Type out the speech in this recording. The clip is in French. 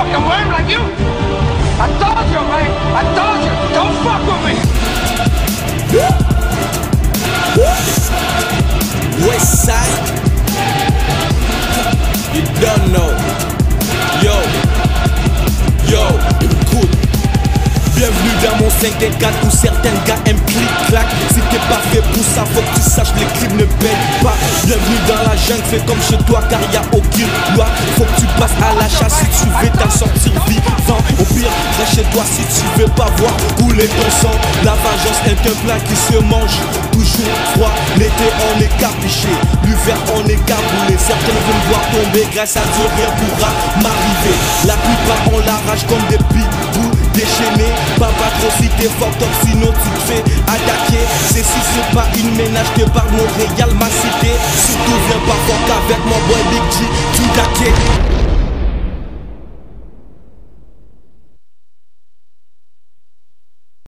fucking worm like you. I told you, man. I told you. Don't fuck with me. West side. You don't know. Yo. Écoute. Bienvenue dans mon 5-4 où certains gars aiment clic-clac. Si t'es pas fait pour ça, faut que tu saches les clips ne payent pas. Bienvenue dans la jungle, fais comme chez toi car y a aucune loi. Faut que tu passes à la chasse si tu veux t'en sortir vivant. Au pire, reste chez toi si tu veux pas voir couler ton sang. La vengeance est un plat qui se mange toujours froid. L'été on est capuché, l'hiver on est caboulé. Certains vont me voir tomber, grâce à Dieu rien pourra m'arriver. La plupart on l'arrache comme des pitbulls déchaînés. Papa trop si t'es fucked up, sinon tu te fais attaquer. C'est si c'est pas une ménage que par Montréal ma cité. Surtout viens pas fuck avec mon boy Big G, tout daqué.